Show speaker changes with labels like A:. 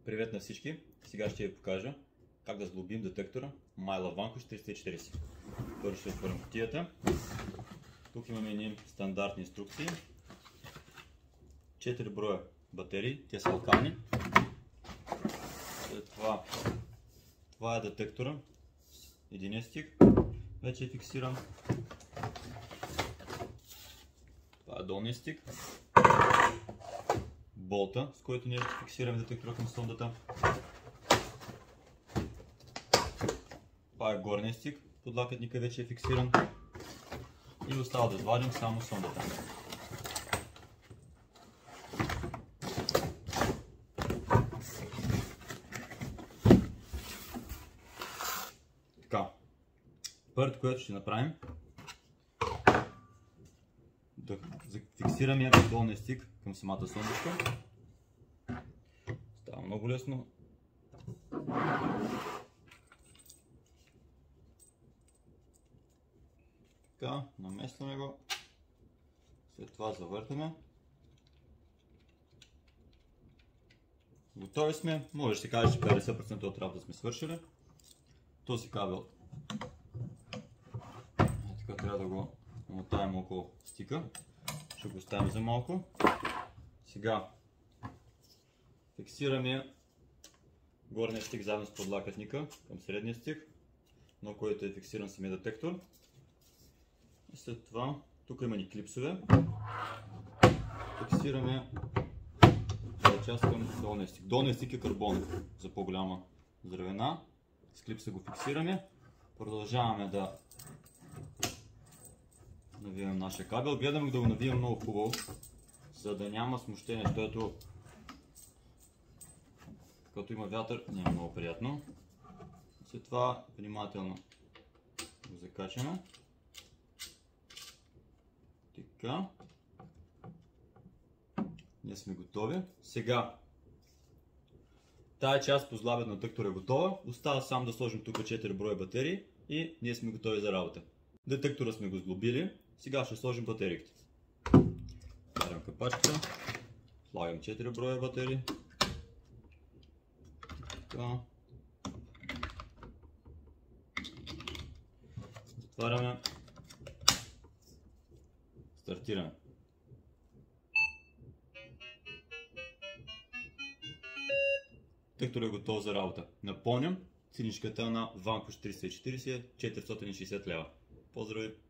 A: Привет на всички! Сега ще ви покажа как да сглобим детектора Myla Vanquish 340. Първо ще отворим кутията. Тук имаме едни стандартни инструкции. 4 броя батерии, те са алкални. След това е детектора. Един стик вече е фиксиран. Това е долният стик. Болта, с който ние ще фиксираме детектора към сондата. Това е горният стик, подлакътника вече е фиксиран. И остава да извадим само сондата. Така, първото, което ще направим, да фиксираме долния стик към самата сондичка. Става много лесно. Така, наместваме го. След това завъртаме. Готови сме. Може да се каже, че 50% от работа сме свършили. Този кабел така трябва да го намотаем около стика. Ще го оставим за малко. Сега фиксираме горния стик заедно с подлакътника към средния стик, на който е фиксиран самия детектор. И след това тук има ни клипсове. Фиксираме тази част към долния стик. Долният стик е карбон за по-голяма здравина. С клипса го фиксираме. Продължаваме да навиваме нашия кабел. Гледаме да го навием много хубаво, за да няма смущение, защото като има вятър не е много приятно. След това внимателно го закачаме. Така. Ние сме готови. Сега тая част по злабът на детектора е готова. Остава само да сложим тук 4 броя батерии и ние сме готови за работа. Детектора сме го сглобили. Сега ще сложим батериите. Отварям капачката. Слагам 4 броя батерии. Така. Затваряме. Стартираме. Детекторът е готов за работа. Напомням, ценичката на Vanquish 340 е 460 лева. Поздрави!